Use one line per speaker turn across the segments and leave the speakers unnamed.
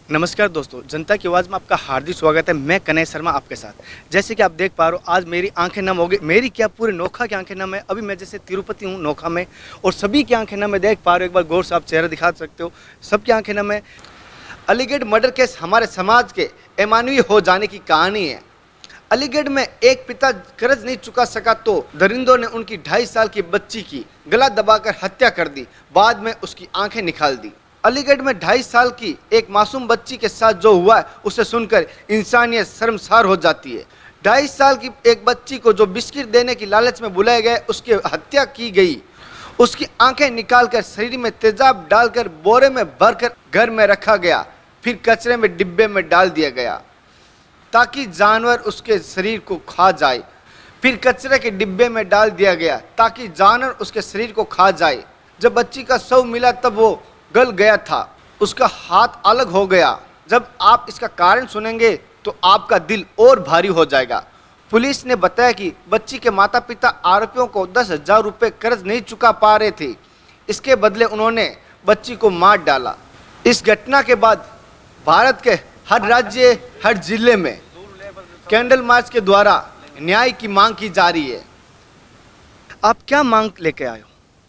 नमस्कार दोस्तों, जनता की आवाज़ में आपका हार्दिक स्वागत है। मैं कन्हैया शर्मा आपके साथ। जैसे कि आप देख पा रहे हो, आज मेरी आंखें नम हो गई। मेरी क्या, पूरे नोखा की आंखें नम है। अभी मैं जैसे तिरुपति हूँ नोखा में, और सभी की आंखें नम है। देख पा रहे हो, एक बार गौर से आप चेहरा दिखा सकते हो, सबकी आंखें नम है। अलीगढ़ मर्डर केस हमारे समाज के अमानवीय हो जाने की कहानी है। अलीगढ़ में एक पिता कर्ज नहीं चुका सका तो दरिंदों ने उनकी 2.5 साल की बच्ची की गला दबाकर हत्या कर दी, बाद में उसकी आंखें निकाल दी। अलीगढ़ में 2.5 साल की एक मासूम बच्ची के साथ जो हुआ है, उसे सुनकर इंसानियत शर्मसार हो जाती है। 2.5 साल की एक बच्ची को जो बिस्किट देने की लालच में बुलाए गए, उसकी हत्या की गई। उसकी आंखें निकालकर शरीर में तेजाब डालकर बोरे में भरकर घर में रखा गया, फिर कचरे में डिब्बे में डाल दिया गया ताकि जानवर उसके शरीर को खा जाए। फिर कचरे के डिब्बे में डाल दिया गया ताकि जानवर उसके शरीर को खा जाए। जब बच्ची का शव मिला तब वो गल गया था, उसका हाथ अलग हो गया। जब आप इसका कारण सुनेंगे तो आपका दिल और भारी हो जाएगा। पुलिस ने बताया कि बच्ची के माता पिता आरोपियों को 10,000 रुपये कर्ज नहीं चुका पा रहे थे। इसके बदले उन्होंने बच्ची को मार डाला। इस घटना के बाद भारत के हर राज्य, हर जिले में कैंडल मार्च के द्वारा न्याय की मांग की जा रही है। आप क्या मांग लेके आए हो?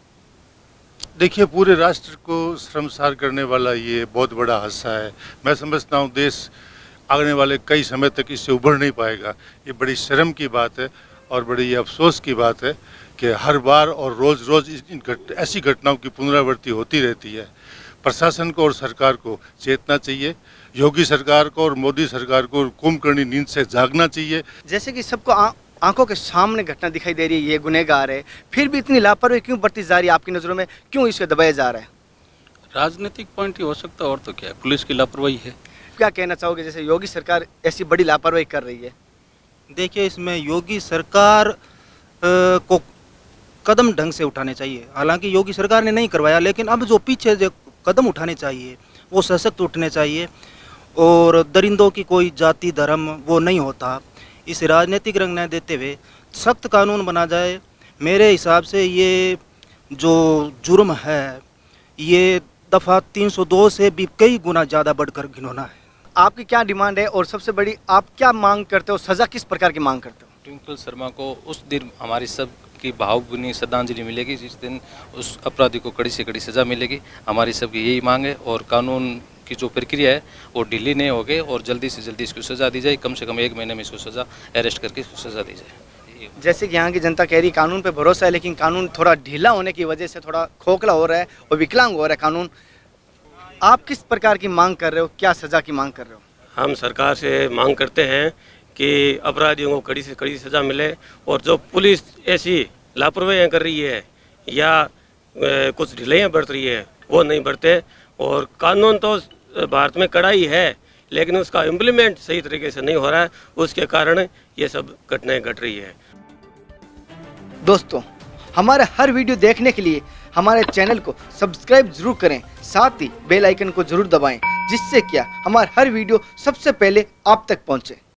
देखिए, पूरे राष्ट्र को शर्मसार करने वाला ये बहुत बड़ा हादसा है। मैं समझता हूँ देश आने वाले कई समय तक इससे उभर नहीं पाएगा। ये बड़ी शर्म की बात है और बड़ी ये अफसोस की बात है कि हर बार और रोज़ रोज़ ऐसी घटनाओं की पुनरावृत्ति होती रहती है। प्रशासन को और सरकार को चेतना चाहिए। योगी सरकार को और मोदी सरकार को कुंभकर्णी नींद से जागना चाहिए।
जैसे कि सबको आंखों के सामने घटना दिखाई दे रही है, ये गुनहगार है, फिर भी इतनी लापरवाही क्यों बरती जा रही है? आपकी नज़रों में क्यों इसे दबाया जा रहा है?
राजनीतिक पॉइंट ही हो सकता है, और तो क्या है, पुलिस की लापरवाही है।
क्या कहना चाहोगे, जैसे योगी सरकार ऐसी बड़ी लापरवाही कर रही है?
देखिए, इसमें योगी सरकार को कदम ढंग से उठाने चाहिए। हालांकि योगी सरकार ने नहीं करवाया, लेकिन अब जो पीछे जो कदम उठाने चाहिए वो सशक्त उठने चाहिए। और दरिंदों की कोई जाति धर्म वो नहीं होता। इसे राजनीतिक रंग न देते हुए सख्त कानून बना जाए। मेरे हिसाब से ये जो जुर्म है, ये दफ़ा 302 से भी कई गुना ज़्यादा बढ़कर घिनौना है।
आपकी क्या डिमांड है, और सबसे बड़ी आप क्या मांग करते हो? सज़ा किस प्रकार की मांग करते हो?
ट्विंकल शर्मा को उस दिन हमारी सब की भावभीनी श्रद्धांजलि मिलेगी जिस दिन उस अपराधी को कड़ी से कड़ी सज़ा मिलेगी। हमारी सबकी यही मांग है, और कानून की जो प्रक्रिया है वो ढीली नहीं होगी, और जल्दी से जल्दी इसको सज़ा दी जाए। कम से कम 1 महीने में इसको सज़ा अरेस्ट करके इसको सज़ा दी जाए।
जैसे कि यहाँ की जनता कह रही कानून पे भरोसा है, लेकिन कानून थोड़ा ढीला होने की वजह से थोड़ा खोखला हो रहा है और विकलांग हो रहा है कानून। आप किस प्रकार की मांग कर रहे हो, क्या सज़ा की मांग कर रहे हो?
हम सरकार से मांग करते हैं कि अपराधियों को कड़ी से कड़ी सज़ा मिले, और जो पुलिस ऐसी लापरवाहियाँ कर रही है या कुछ ढिलाइयाँ बरत रही है वो नहीं बरते। और कानून तो भारत में कड़ा ही है, लेकिन उसका इम्प्लीमेंट सही तरीके से नहीं हो रहा है, उसके कारण ये सब घटनाएं घट रही है।
दोस्तों, हमारे हर वीडियो देखने के लिए हमारे चैनल को सब्सक्राइब जरूर करें, साथ ही बेल आइकन को जरूर दबाएं, जिससे क्या हमारा हर वीडियो सबसे पहले आप तक पहुंचे।